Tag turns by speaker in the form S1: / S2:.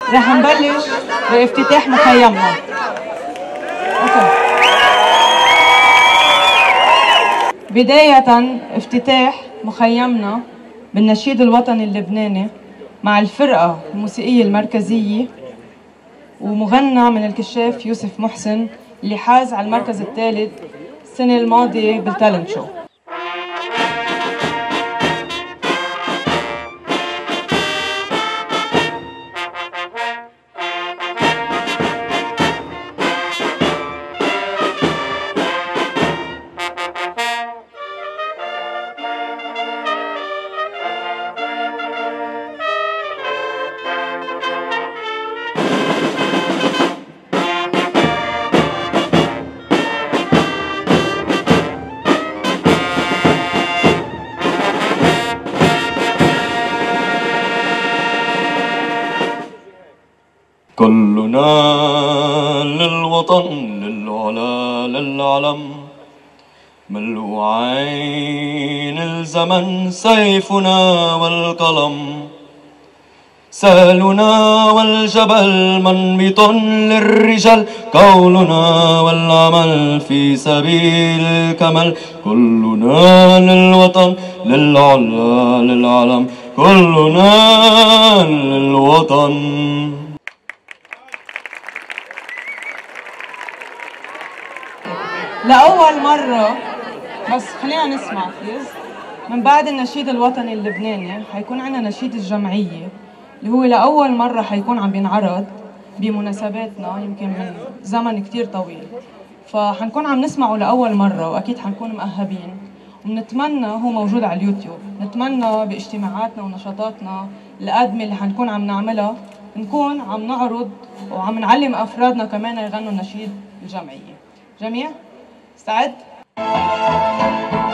S1: رح نبلش بافتتاح مخيمنا. بداية افتتاح مخيمنا بالنشيد الوطني اللبناني مع الفرقة الموسيقية المركزية ومغنى من الكشاف يوسف محسن اللي حاز على المركز الثالث السنة الماضية بالتالنت شو.
S2: كلنا للوطن للعلا للعلم، ملء عين الزمن سيفنا والقلم، سالنا والجبل منبط للرجال، قولنا والعمل في سبيل الكمل. كلنا للوطن للعلا للعلم، كلنا للوطن.
S1: لأول مرة بس خلينا نسمع بليز. من بعد النشيد الوطني اللبناني حيكون عنا نشيد الجمعية اللي هو لأول مرة حيكون عم بينعرض بمناسباتنا يمكن من زمن كتير طويل، فحنكون عم نسمعه لأول مرة وأكيد حنكون مأهبين، ونتمنى هو موجود على اليوتيوب. نتمنى باجتماعاتنا ونشاطاتنا القادمة اللي حنكون عم نعملها نكون عم نعرض وعم نعلم أفرادنا كمان يغنوا النشيد الجمعية. جميع؟ استعد؟